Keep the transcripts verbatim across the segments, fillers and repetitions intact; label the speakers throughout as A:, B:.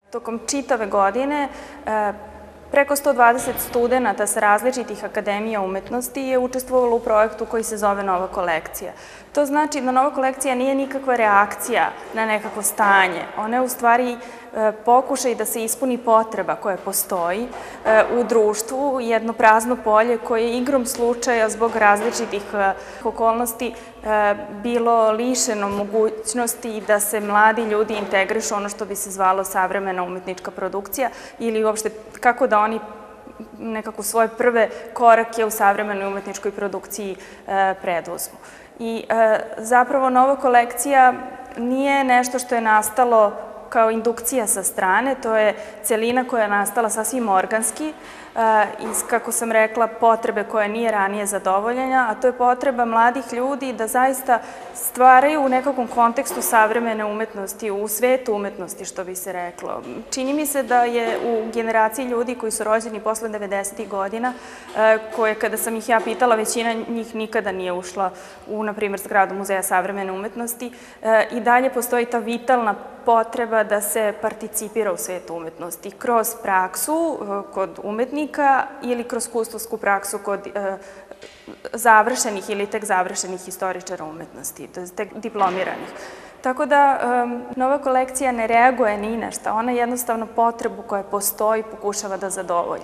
A: Tokom čitave godine preko sto dvadeset studenta sa različitih akademija umetnosti je učestvovalo u projektu koji se zove Nova kolekcija. To znači da Nova kolekcija nije nikakva reakcija na nekakvo stanje. Ona je u stvari pokušaj da se ispuni potreba koja postoji u društvu, jedno prazno polje koje je igrom slučaja zbog različitih okolnosti bilo lišeno mogućnosti da se mladi ljudi integrišu ono što bi se zvalo savremena umetnička produkcija ili uopšte kako da oni nekako svoje prve korake u savremenoj umetničkoj produkciji preduzmu. I zapravo Nova kolekcija nije nešto što je nastalo kao indukcija sa strane, to je celina koja je nastala sasvim organski iz, kako sam rekla, potrebe koja nije ranije zadovoljena, a to je potreba mladih ljudi da zaista stvaraju u nekakvom kontekstu savremene umetnosti, u svetu umetnosti, što bi se reklo. Čini mi se da je u generaciji ljudi koji su rođeni posle devedesetih godina, koje kada sam ih ja pitala, većina njih nikada nije ušla u, na primjer, zgradu Muzeja savremene umetnosti, i dalje postoji ta vitalna potreba da se participira u svetu umetnosti kroz praksu kod umetnika ili kroz kustosku praksu kod završenih ili tek završenih istoričara umetnosti, to je tek diplomiranih. Tako da Nova kolekcija ne reaguje ni na šta, ona jednostavno potrebu koja postoji pokušava da zadovolji.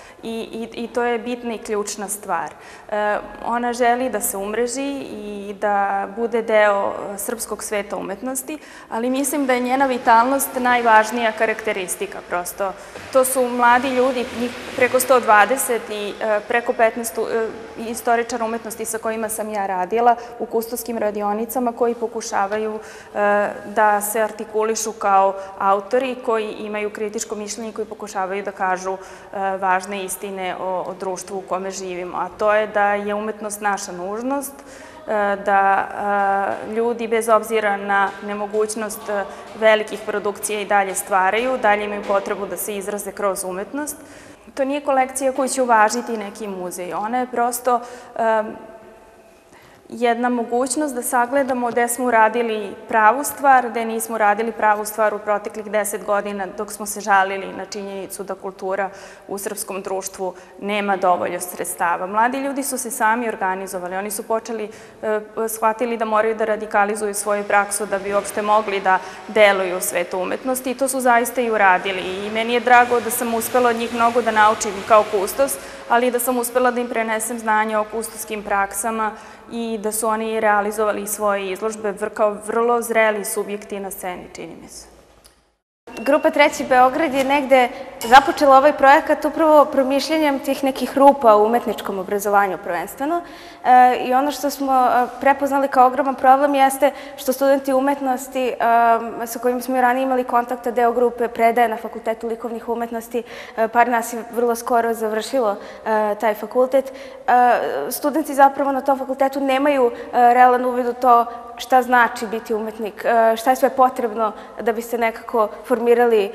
A: I to je bitna i ključna stvar. Ona želi da se umreži i da bude deo srpskog sveta umetnosti, ali mislim da je njena vitalnost najvažnija karakteristika, prosto. To su mladi ljudi, njih preko sto dvadeset i preko petnaest istoričara umetnosti sa kojima sam ja radila u kustoskim radionicama, koji pokušavaju da se artikulišu kao autori, koji imaju kritičko mišljenje i koji pokušavaju da kažu važne istine o društvu u kome živimo, a to je da je umetnost naša nužnost, da ljudi bez obzira na nemogućnost velikih produkcija i dalje stvaraju, dalje imaju potrebu da se izraze kroz umetnost. To nije kolekcija koju će uvažiti neki muzej, ona je prosto jedna mogućnost da sagledamo gde smo uradili pravu stvar, gde nismo uradili pravu stvar u proteklih deset godina dok smo se žalili na činjenicu da kultura u srpskom društvu nema dovoljno sredstava. Mladi ljudi su se sami organizovali, oni su počeli, shvatili da moraju da radikalizuju svoju praksu da bi uopšte mogli da deluju u svetu umetnosti i to su zaista i uradili. I meni je drago da sam uspela od njih mnogo da naučim kao kustos, ali da sam uspela da im prenesem znanje o kustoskim praksama i da su oni realizovali svoje izložbe kao vrlo zreli subjekti na sceni, čini mi se.
B: Grupa Treći Beograd je negde započela ovaj projekat upravo promišljanjem tih nekih rupa u umetničkom obrazovanju prvenstveno i ono što smo prepoznali kao ogroman problem jeste što studenti umetnosti sa kojima smo i ranije imali kontakta, deo grupe predaje na Fakultetu likovnih umetnosti, par nas je vrlo skoro završilo taj fakultet. Studenti zapravo na tom fakultetu nemaju realan uvid u to šta znači biti umetnik, šta je sve potrebno da biste nekako formirali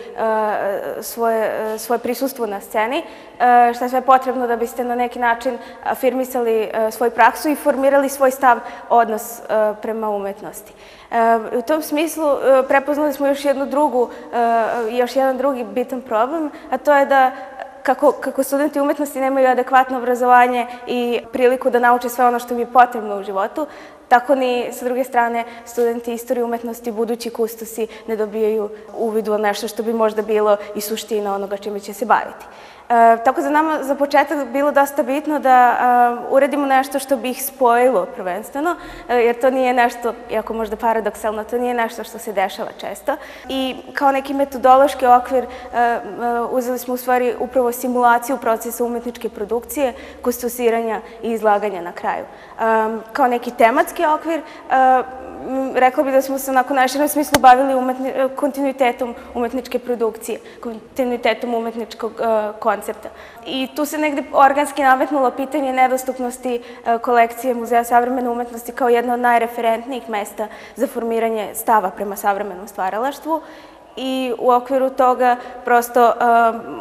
B: svoje prisustvo na sceni, šta je sve potrebno da biste na neki način afirmisali svoju praksu i formirali svoj stav, odnos prema umetnosti. U tom smislu prepoznali smo još jednu drugu, još jedan drugi bitan problem, a to je da kako studenti umetnosti nemaju adekvatno obrazovanje i priliku da nauče sve ono što im je potrebno u životu, tako ni, sa druge strane, studenti istorije umetnosti, budući kustosi, ne dobijaju uvid u nešto što bi možda bilo i suština onoga čime će se baviti. Tako da nama za početak bilo dosta bitno da uredimo nešto što bi ih spojilo prvenstveno, jer to nije nešto, iako možda paradoksalno, to nije nešto što se dešava često. I kao neki metodološki okvir uzeli smo u stvari upravo simulaciju procesa umetničke produkcije, kustosiranja i izlaganja na kraju. Kao neki tematski okvir, rekla bih da smo se onako u najširem smislu bavili kontinuitetom umetničke produkcije, kontinuitetom umetničkog koncepta. I tu se negde organski nametnulo pitanje nedostupnosti kolekcije Muzeja savremene umetnosti kao jedno od najreferentnijih mesta za formiranje stava prema savremenom stvaralaštvu i u okviru toga prosto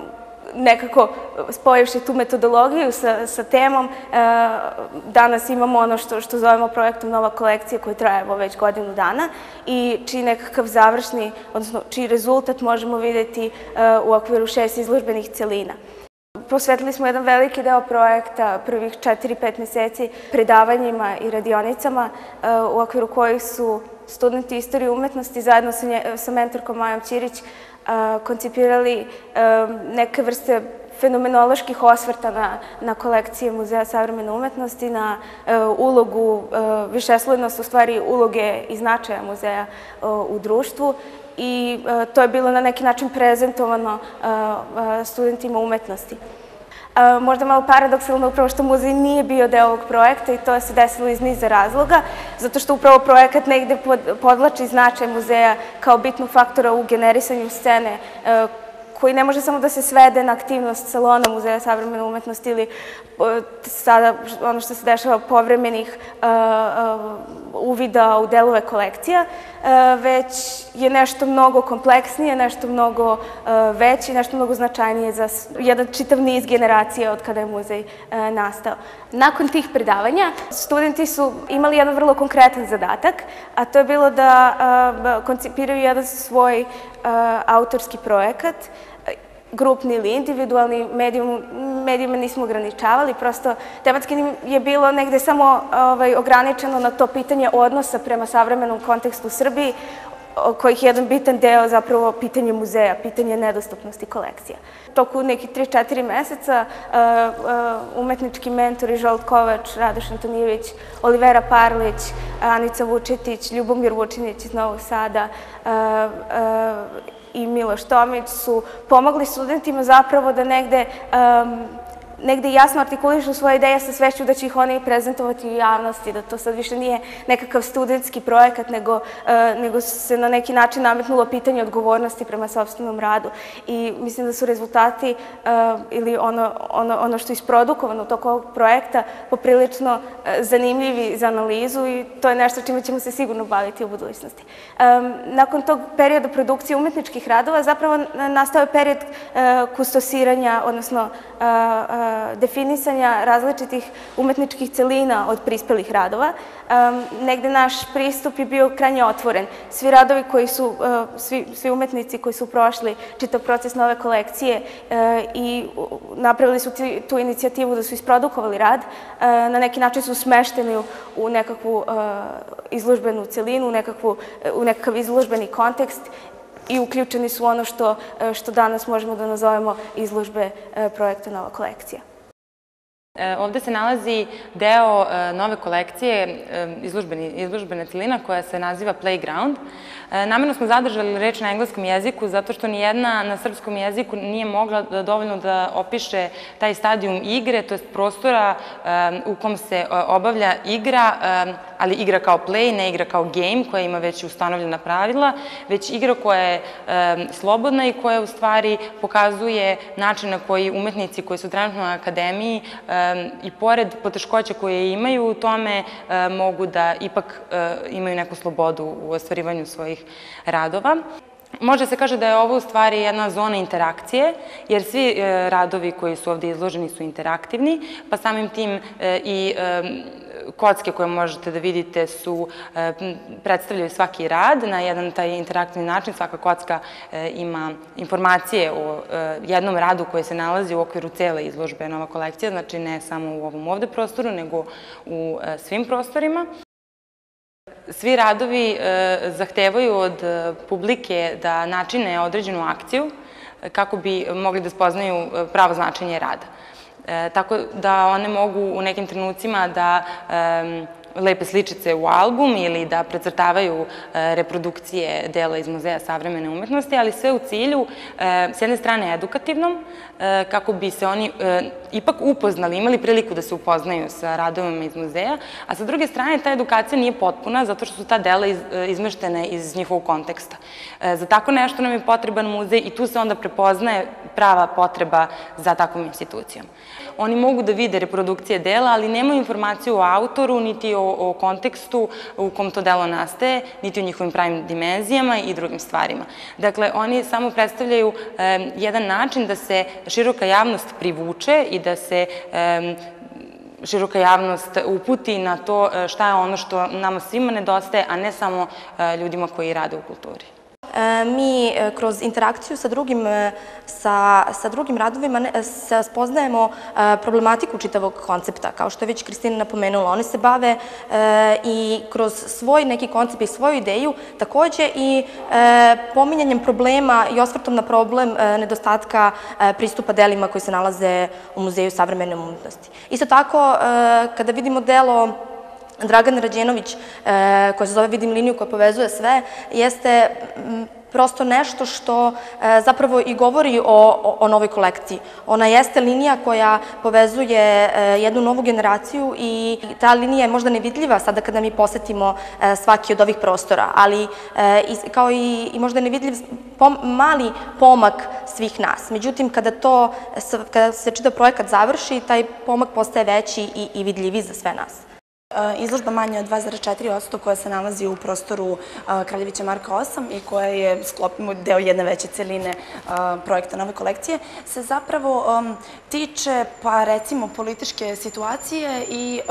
B: nekako spojivši tu metodologiju sa, sa temom, danas imamo ono što, što zovemo projektom Nova kolekcija koji traje već godinu dana i čiji nekakav završni, odnosno čiji rezultat možemo vidjeti u okviru šest izložbenih celina. Posvetili smo jedan veliki deo projekta prvih četiri pet meseci predavanjima i radionicama u okviru kojih su studenti istorije umetnosti zajedno sa, nje, sa mentorkom Majom Ćirić koncipirali neke vrste fenomenoloških osvrta na, na kolekcije Muzeja savremene umetnosti, na uh, ulogu, uh, višeslojnost u stvari uloge i značaja muzeja uh, u društvu i uh, to je bilo na neki način prezentovano uh, uh, studentima umetnosti. Uh, možda malo paradoksalno upravo što muzej nije bio deo ovog projekta i to se desilo iz niza razloga, zato što upravo projekat negde pod, podlači značaj muzeja kao bitnog faktora u generisanju scene uh, koji ne može samo da se svede na aktivnost salona Muzeja savremene umetnosti ili sada ono što se dešava povremenih uvida u delove kolekcija, već je nešto mnogo kompleksnije, nešto mnogo veće, nešto mnogo značajnije za jedan čitav niz generacija od kada je muzej nastao. Nakon tih predavanja, studenti su imali jedan vrlo konkretan zadatak, a to je bilo da koncipiraju jedan svoj autorski projekat, grupni ili individualni, medijima nismo ograničavali, prosto tematski je bilo negde samo ograničeno na to pitanje odnosa prema savremenom kontekstu u Srbiji, kojih je jedan bitan deo zapravo pitanje muzeja, pitanje nedostupnosti kolekcija. Toku nekih tri četiri meseca umetnički mentori Žolt Kovač, Radoš Antonijević, Olivera Parlić, Anica Vučetić, Ljubomir Vučinić iz Novog Sada i Miloš Tomić su pomogli studentima zapravo da negde negde jasno artikulišu svoje ideje sa svešću da će ih oni prezentovati u javnosti, da to sad više nije nekakav studentski projekat, nego, nego se na neki način nametnulo pitanje odgovornosti prema sopstvenom radu. I mislim da su rezultati ili ono, ono, ono što je isprodukovano u toku ovog projekta poprilično zanimljivi za analizu i to je nešto čime ćemo se sigurno baviti u budućnosti. Nakon tog perioda produkcije umetničkih radova zapravo nastao je period kustosiranja, odnosno definisanja različitih umetničkih celina od prispelih radova. Negde naš pristup je bio krajnje otvoren. Svi radovi koji su, svi, svi umetnici koji su prošli čitav proces nove kolekcije i napravili su tu inicijativu da su isprodukovali rad, na neki način su smešteni u nekakvu izložbenu celinu, u, nekakvu, u nekakav izložbeni kontekst i uključeni su ono što, što danas možemo da nazovemo izložbe projekta Nova kolekcija.
C: Ovde se nalazi deo nove kolekcije, izložbena celina koja se naziva Playground. Namerno smo zadržali reč na engleskom jeziku zato što nijedna na srpskom jeziku nije mogla dovoljno da opiše taj stadijum igre, to je prostora u kom se obavlja igra, ali igra kao play, ne igra kao game koja ima već ustanovljena pravila, već igra koja je slobodna i koja u stvari pokazuje način na koji umetnici koji su trenutno na akademiji i pored poteškoća koje imaju u tome mogu da ipak imaju neku slobodu u ostvarivanju svojih radova. Može se kaže da je ovo u stvari jedna zona interakcije, jer svi radovi koji su ovde izloženi su interaktivni, pa samim tim i kocke koje možete da vidite su, predstavljaju svaki rad na jedan taj interaktivni način. Svaka kocka ima informacije o jednom radu koji se nalazi u okviru cele izložbe Nova kolekcija, znači ne samo u ovom ovde prostoru, nego u svim prostorima. Svi radovi zahtevaju od publike da načine određenu akciju kako bi mogli da spoznaju pravo značenje rada. Tako da one mogu u nekim trenucima da lepe sličice u album ili da precrtavaju reprodukcije dela iz Muzeja savremene umetnosti, ali sve u cilju, s jedne strane edukativnom, kako bi se oni ipak upoznali, imali priliku da se upoznaju sa radovima iz muzeja, a sa druge strane ta edukacija nije potpuna zato što su ta dela izmeštene iz njihovog konteksta. Za tako nešto nam je potreban muzej i tu se onda prepoznaje prava potreba za takvom institucijom. oni mogu da vide reprodukcije dela, ali nemaju informaciju o autoru, niti o kontekstu u kom to delo nastaje, niti o njihovim pravim dimenzijama i drugim stvarima. Dakle, oni samo predstavljaju jedan način da se široka javnost privuče i da se široka javnost uputi na to šta je ono što nama svima nedostaje, a ne samo ljudima koji rade u kulturi.
D: Mi kroz interakciju sa drugim, sa, sa drugim radovima spoznajemo problematiku čitavog koncepta. Kao što je već Kristina napomenula, oni se bave i kroz svoj neki koncept i svoju ideju, takođe i pominjanjem problema i osvrtom na problem nedostatka pristupa delima koji se nalaze u Muzeju savremene umetnosti. Isto tako, kada vidimo delo Dragane Rađenović, koja se zove Vidim liniju koja povezuje sve, jeste prosto nešto što zapravo i govori o novoj kolekciji. Ona jeste linija koja povezuje jednu novu generaciju i ta linija je možda nevidljiva sada kada mi posetimo svaki od ovih prostora, ali kao i možda nevidljiv mali pomak svih nas. Međutim, kada to, kada se čitav projekat završi, taj pomak postaje veći i vidljiviji za sve nas.
E: Izložba manja od dva zarez četiri posto koja se nalazi u prostoru Kraljevića Marka osam i koja je deo jedne veće celine projekta nove kolekcije, se zapravo tiče, pa recimo, političke situacije i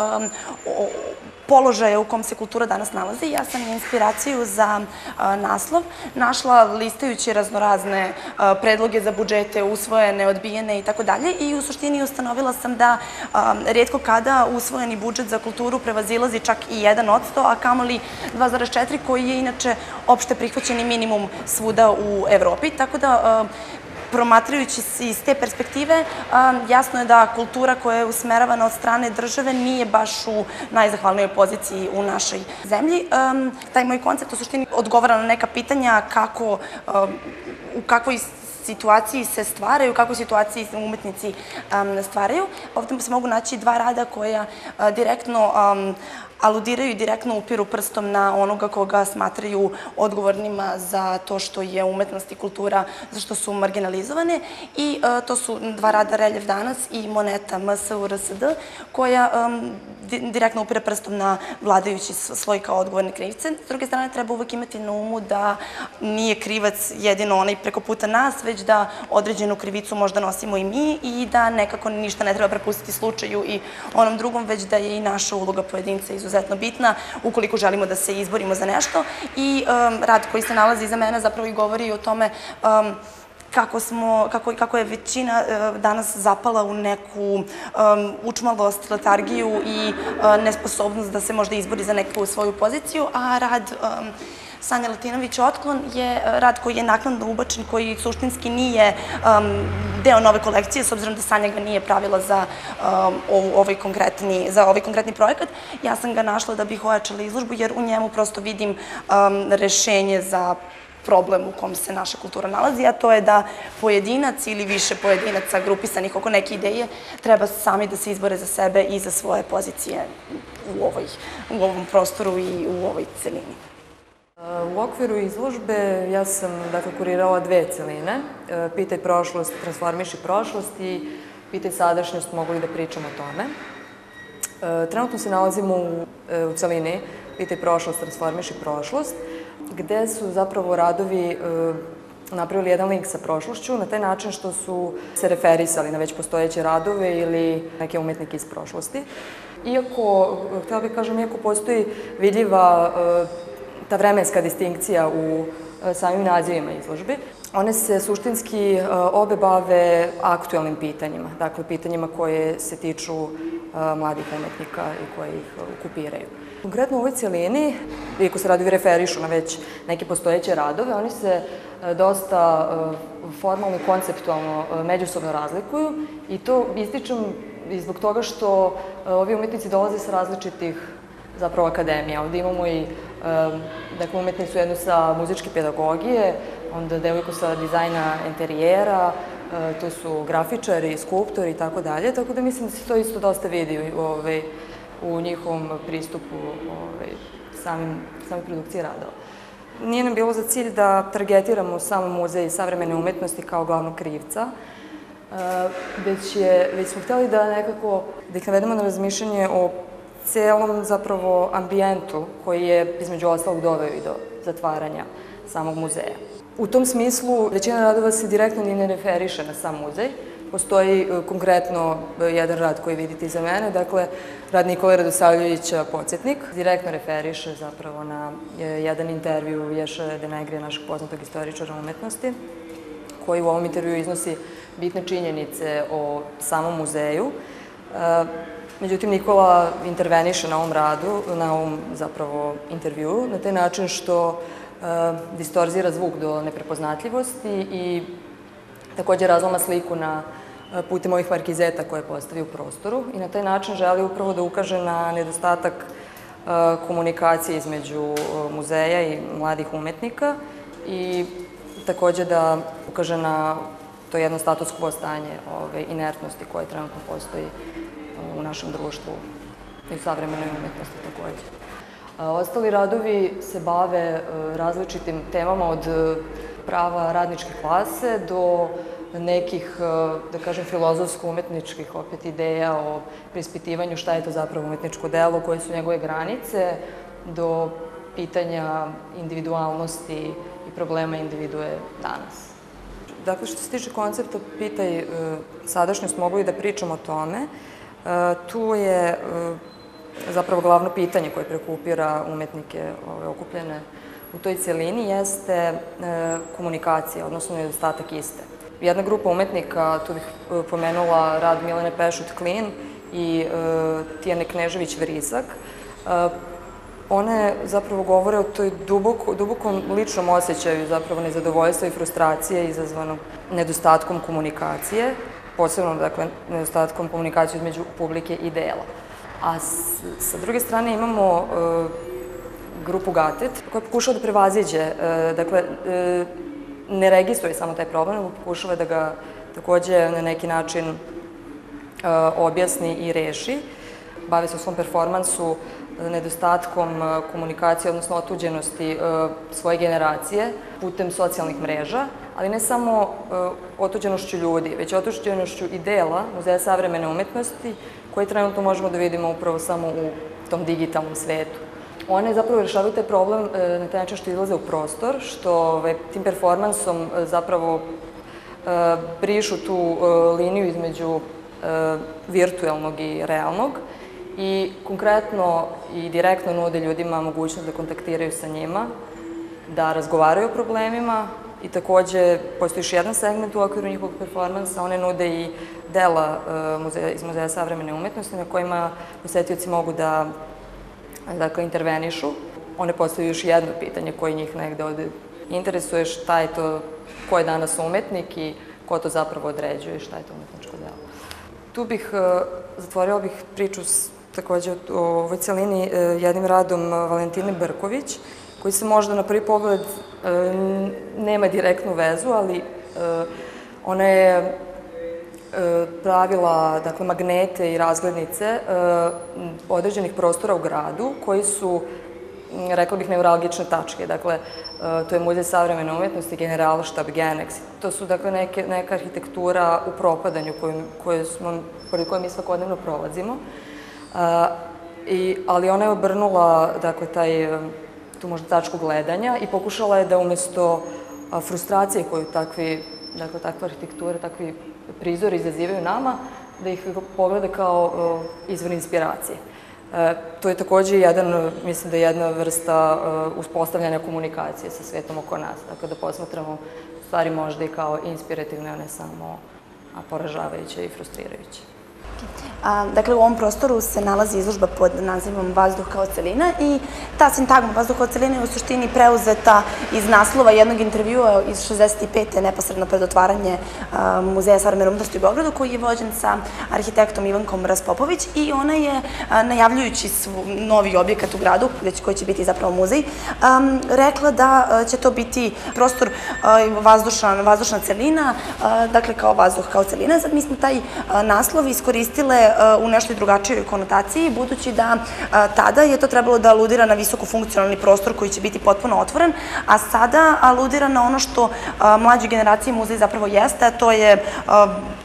E: položaja u kom se kultura danas nalazi. Ja sam inspiraciju za naslov našla listajući raznorazne predloge za budžete, usvojene, odbijene i tako dalje, i u suštini ustanovila sam da rijetko kada usvojeni budžet za kulturu prevazilazi čak i jedan odsto, a kamoli dva zarez četiri koji je inače opšte prihvaćeni minimum svuda u Evropi. Tako da, promatrajući se iz te perspektive, jasno je da kultura koja je usmeravana od strane države nije baš u najzahvalnijoj poziciji u našoj zemlji. Taj moj koncept u suštini odgovara na neka pitanja kako, u kakvoj situaciji se stvaraju, u kakvoj situaciji umetnici stvaraju. Ovdje se mogu naći dva rada koja direktno aludiraju i direktno upiru prstom na onoga koga smatraju odgovornima za to što je umetnost i kultura, za što su marginalizovane. I to su dva rada Reljev danas i Moneta M S U R S D, koja direktno upire prstom na vladajući sloj kao odgovorne krivce. S druge strane, treba uvek imati na umu da nije krivac jedino onaj preko puta nas, već da određenu krivicu možda nosimo i mi i da nekako ništa ne treba prepustiti slučaju i onom drugom, već da je i naša uloga pojedinca izuzetno bitna ukoliko želimo da se izborimo za nešto. I rad koji se nalazi iza mene zapravo i govori o tome kako je većina danas zapala u neku učmalost, letargiju i nesposobnost da se možda izbori za neku svoju poziciju, a rad Sanje Latinović Otklon je rad koji je naknadno ubačen, koji suštinski nije deo nove kolekcije, s obzirom da Sanja ga nije pravila za ovaj konkretni projekat. Ja sam ga našla da bih ojačala izložbu, jer u njemu prosto vidim rešenje za problem u kom se naša kultura nalazi, a to je da pojedinac ili više pojedinaca grupisanih oko neke ideje treba sami da se izbore za sebe i za svoje pozicije u ovom prostoru i u ovoj celini.
F: U okviru izložbe ja sam kurirala dve celine, Pitaj prošlost, transformiši prošlost i Pitaj sadašnjost, mogu li da pričam o tome. Trenutno se nalazimo u celini Pitaj prošlost, transformiši prošlost, gde su zapravo radovi napravili jedan link sa prošlošću na taj način što su se referisali na već postojeće radove ili neke umetnike iz prošlosti. Iako, htjela bih kažem, iako postoji vidljiva ta vremenska distinkcija u samim nazivima izložbi, one se suštinski obe bave aktuelnim pitanjima, dakle pitanjima koje se tiču mladih umetnika i koje ih okupiraju. Konkretno u ovoj cijelini, iako se radovi referišu na već neke postojeće radove, oni se dosta formalno i konceptualno međusobno razlikuju i to ističem i zbog toga što ovi umetnici dolaze sa različitih zapravo akademija. Ovdje imamo i umetnicu jednu sa muzičke pedagogije, onda devojku sa dizajna interijera, tu su grafičari, skulptori i tako dalje, tako da mislim da se to isto dosta vidi u njihovom pristupu same produkcije radova. Nije nam bilo za cilj da targetiramo samo muzej savremene umetnosti kao glavnog krivca, već smo hteli da nekako, da ih navedemo na razmišljanje o celom zapravo ambijentu koji je između ostalog doveo i do zatvaranja samog muzeja. U tom smislu većina radova se direktno ni ne referiše na sam muzej. Postoji konkretno jedan rad koji vidite iza mene, dakle rad Nikole Radosavljevića Podsjetnik. Direktno referiše zapravo na jedan intervju Ješe Denegrija, našeg poznatog istoričara umetnosti, koji u ovom intervju iznosi bitne činjenice o samom muzeju. Međutim, Nikola interveniše na ovom radu, na ovom zapravo intervju, na taj način što distorzira zvuk do neprepoznatljivosti i takođe razlama sliku na putem ovih markizeta koje postavi u prostoru i na taj način želi upravo da ukaže na nedostatak komunikacije između muzeja i mladih umetnika i takođe da ukaže na to jedno status quo stanje inertnosti koje trenutno postoji u našem društvu i u savremenoj umetnosti takođe. Ostali radovi se bave različitim temama od prava radničke klase do nekih, da kažem, filozofsko-umetničkih opet ideja o preispitivanju šta je to zapravo umetničko delo, koje su njegove granice, do pitanja individualnosti i problema individue danas. Dakle, što se tiče koncepta Pitaj sadašnjost, mogu i da pričam o tome. Tu je zapravo glavno pitanje koje prekupira umetnike okupljene u toj celini jeste komunikacija, odnosno nedostatak iste. Jedna grupa umetnika, tu bih pomenula rad Milene Pešut-Klin i Tijane Knežević-Verisak, one zapravo govore o toj dubokom ličnom osjećaju zapravo nezadovoljstva i frustracije izazvanog nedostatkom komunikacije, posebno, dakle, nedostatkom komunikacije između publike i dela. A sa druge strane imamo grupu Gatet, koja pokušava da prevaziđe, dakle, ne registruje samo taj problem, nego pokušava da ga takođe na neki način objasni i reši. Bave se u svom performansu nedostatkom komunikacije, odnosno otuđenosti svoje generacije putem socijalnih mreža, ali ne samo otuđenošću ljudi, već otuđenošću i dela Muzeja savremene umetnosti, koje trenutno možemo da vidimo upravo samo u tom digitalnom svetu. One zapravo rešavaju taj problem na taj način što izlaze u prostor, što tim performansom zapravo brišu tu liniju između virtuelnog i realnog i konkretno i direktno nude ljudima mogućnost da kontaktiraju sa njima, da razgovaraju o problemima i takođe postoji još jedan segment u okviru njihovog performansa, one nude i dela iz Muzeja savremene umetnosti na kojima posetioci mogu da intervenišu. One postavljaju još jedno pitanje koje njih negde ovde interesuje, šta je to, ko je danas umetnik i ko to zapravo određuje i šta je to umetničko delo. Tu bih, zatvorila bih priču takođe o ovoj celini jednim radom Valentine Brković, koji se možda na prvi pogled nema direktnu vezu, ali ona je pravila magnete i razglednice određenih prostora u gradu koji su, rekla bih, neuralgične tačke. Dakle, to je Muzej savremene umetnosti, Generalštab, Genex. To su, dakle, neka arhitektura u propadanju pored koje mi svakodnevno prolazimo. Ali ona je obrnula, dakle, tu možda tačku gledanja i pokušala je da umesto frustracije koju takvi, dakle, takve arhitekture, takvi prizori izazivaju nama, da ih pogleda kao izvor inspiracije. To je takođe jedan, mislim da je jedna vrsta uspostavljanja komunikacije sa svetom oko nas, dakle da posmatramo stvari možda i kao inspirativne, a ne samo poražavajuće i frustrirajuće.
E: Dakle, u ovom prostoru se nalazi izložba pod nazivom Vazduh kao celina i ta sintagma Vazduh kao celina je u suštini preuzeta iz naslova jednog intervjua iz šezdeset pete neposredno pred otvaranje Muzeja savremene umetnosti u Beogradu, koji je vođen sa arhitektom Ivankom Raspopović i ona je, najavljujući novi objekat u gradu, koji će biti zapravo muzej, rekla da će to biti prostor vazdušna celina, dakle kao vazduh kao celina. Sad mi smo taj naslov iskoristile u nešto drugačijoj konotaciji, budući da tada je to trebalo da aludira na visokofunkcionalni prostor koji će biti potpuno otvoren, a sada aludira na ono što mlađoj generaciji muzej zapravo jeste, a to je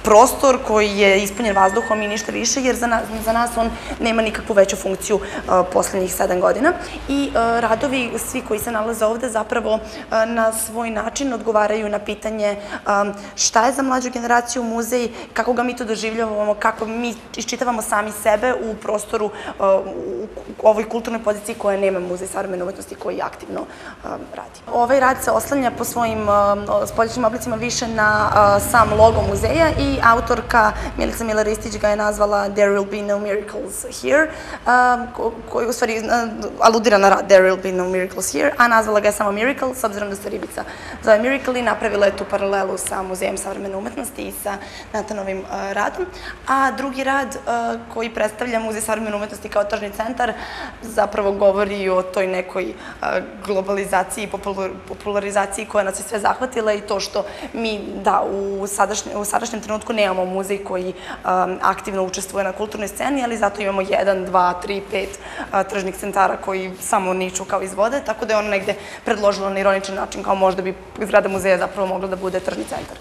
E: prostor koji je ispunjen vazduhom i ništa više, jer za nas on nema nikakvu veću funkciju poslednjih sedam godina. I radovi, svi koji se nalaze ovde, zapravo na svoj način odgovaraju na pitanje šta je za mlađu generaciju muzej, kako ga mi to doživljavamo, kako mi iščitavamo sami sebe u prostoru, u ovoj kulturnoj poziciji koja nema Muzej savremene umetnosti koji aktivno radi. Ovaj rad se oslanja po svojim spoljašnjim oblicima više na sam logo muzeja i autorka Milica Miler-Ristić ga je nazvala There will be no miracles here, koji u stvari aludira na rad There will be no miracles here, a nazvala ga je samo Miracle, s obzirom da se ribica zove Miracle i napravila je tu paralelu sa Muzejem savremene umetnosti i sa Natanovim radom. A drugi rad koji predstavlja Muzej savremene umetnosti kao tržni centar zapravo govori o toj nekoj globalizaciji i popularizaciji koja nas je sve zahvatila i to što mi, da, u sadašnjem trenutku nemamo muzej koji aktivno učestvuje na kulturnoj sceni, ali zato imamo jedan, dva, tri, pet tržnih centara koji samo niču kao iz vode, tako da je ono negde predložilo na ironičan način kao možda bi zgrada muzeja zapravo mogla da bude tržni centar.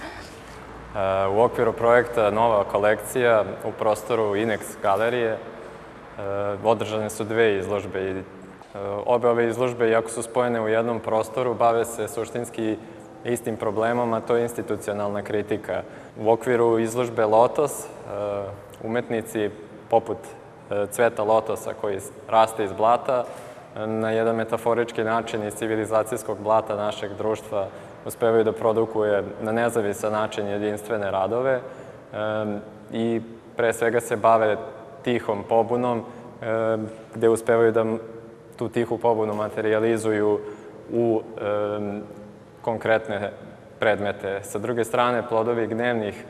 G: U okviru projekta Nova kolekcija u prostoru Inex galerije održane su dve izložbe i obe ove izložbe, iako su spojene u jednom prostoru, bave se suštinski istim problemom, a to je institucionalna kritika. U okviru izložbe Lotos, umetnici poput cveta lotosa koji raste iz blata, na jedan metaforički način iz civilizacijskog blata našeg društva uspevaju da produkuje na nezavisan način jedinstvene radove i pre svega se bave tihom pobunom, gde uspevaju da tu tihu pobunu materializuju u konkretne predmete. Sa druge strane, Plodovi gnevnih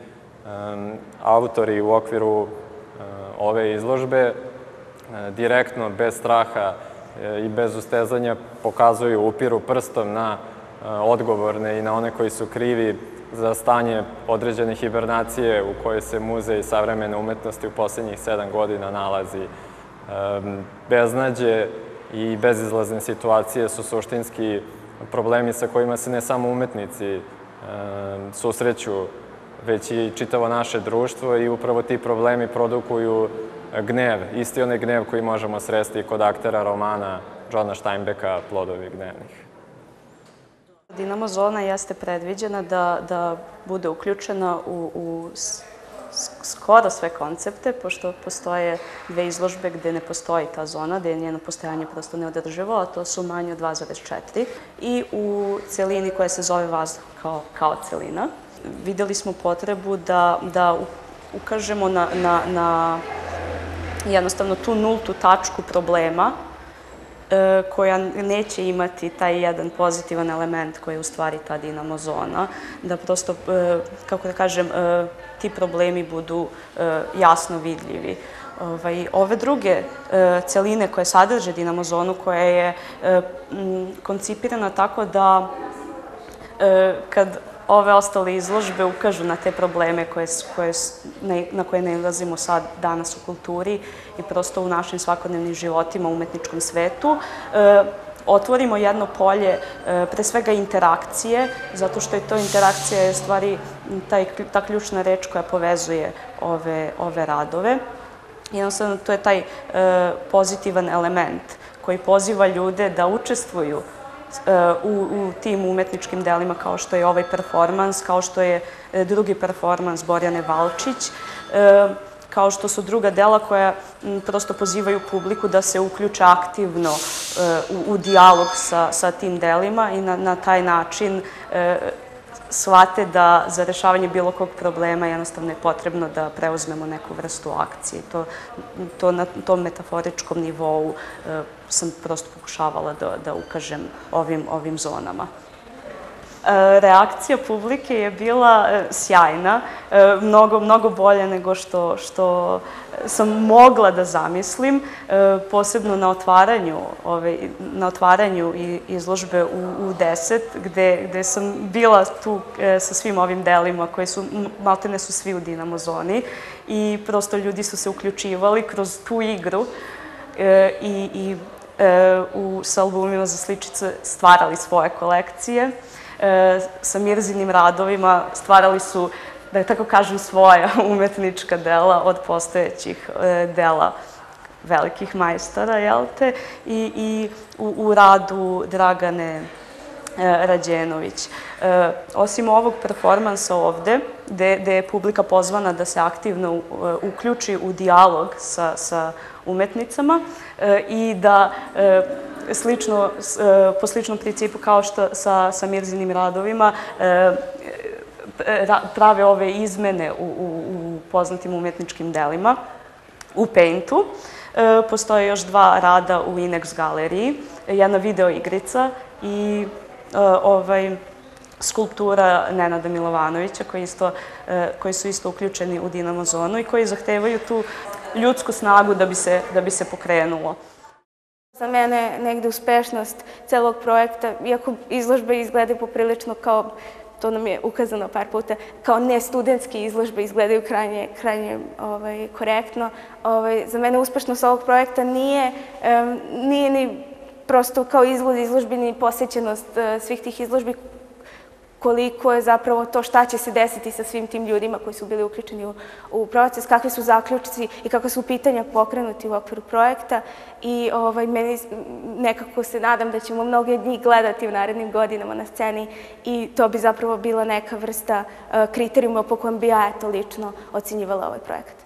G: autori u okviru ove izložbe direktno, bez straha i bez ustezanja pokazuju, upiru prstom na odgovorne i na one koji su krivi za stanje određene hibernacije u kojoj se Muzej savremene umetnosti u poslednjih sedam godina nalazi. Beznađe i bezizlazne situacije su suštinski problemi sa kojima se ne samo umetnici susreću, već i čitavo naše društvo i upravo ti problemi produkuju gnev, isti onaj gnev koji možemo sresti kod aktera romana Johna Steinbecka Plodovi gnevnih.
H: Dinamo zona jeste predviđena da bude uključena u skoro sve koncepte, pošto postoje dve izložbe gde ne postoji ta zona, gde je njeno postojanje prosto neodrživo, a to su manje od dva zarez četiri i u celini koja se zove vazduh kao celina. Videli smo potrebu da ukažemo na jednostavno tu nultu tačku problema koja neće imati taj jedan pozitivan element koji je u stvari ta Dinamo zona, da prosto, kako da kažem, ti problemi budu jasno vidljivi. Ove druge celine koje sadrže Dinamo zonu, koja je koncipirana tako da kad ove ostale izložbe ukažu na te probleme na koje nailazimo sad danas u kulturi i prosto u našim svakodnevnim životima, u umetničkom svetu, otvorimo jedno polje, pre svega interakcije, zato što je to interakcija je stvari ta ključna reč koja povezuje ove radove. Jednostavno, to je taj pozitivan element koji poziva ljude da učestvuju u tim umetničkim delima kao što je ovaj performans, kao što je drugi performans Borjane Valčić, kao što su druga dela koja prosto pozivaju publiku da se uključe aktivno u dijalog sa tim delima i na taj način shvate da za rešavanje bilo kog problema jednostavno je potrebno da preuzmemo neku vrstu akcije. To na tom metaforičkom nivou sam prosto pokušavala da ukažem ovim zonama. Reakcija publike je bila sjajna, mnogo, mnogo bolje nego što sam mogla da zamislim, posebno na otvaranju, na otvaranju izložbe u deset, gde sam bila tu sa svim ovim delima koji su, maltene su svi u Dinamo zoni i prosto ljudi su se uključivali kroz tu igru i sa albumima za sličice stvarali svoje kolekcije. Sa Mirzinim radovima stvarali su da tako kažem, svoja umetnička dela od postojećih dela velikih majstora, jel te, i, i u, u radu Dragane Rađenović. E, osim ovog performansa ovde, gde, gde je publika pozvana da se aktivno uh, uključi u dijalog sa, sa umetnicama e, i da e, slično, e, po sličnom principu kao što sa, sa Mirzinim radovima e, ra, prave ove izmene u, u, u poznatim umetničkim delima, u Paintu. E, postoje još dva rada u Inex galeriji, jedna video igrica i ovaj, skulptura Nenada Milovanovića, koji, isto, koji su isto uključeni u Dinamo zonu i koji zahtevaju tu ljudsku snagu da bi se, da bi se pokrenulo.
B: Za mene negde uspešnost celog projekta, iako izložbe izgledaju poprilično kao, to nam je ukazano par puta, kao ne studentske izložbe izgledaju krajnje, krajnje ovaj, korektno. Ovaj, za mene uspešnost ovog projekta nije, um, nije ni prosto kao izgled izložbeni posjećenost svih tih izložbi, koliko je zapravo to šta će se desiti sa svim tim ljudima koji su bili uključeni u, u proces, kakvi su zaključci i kakve su pitanja pokrenuti u okviru projekta. I ovaj, meni nekako se nadam da ćemo mnoge od njih gledati u narednim godinama na sceni i to bi zapravo bila neka vrsta uh, kriterijuma po kojem bi ja eto lično ocenjivala ovaj projekat.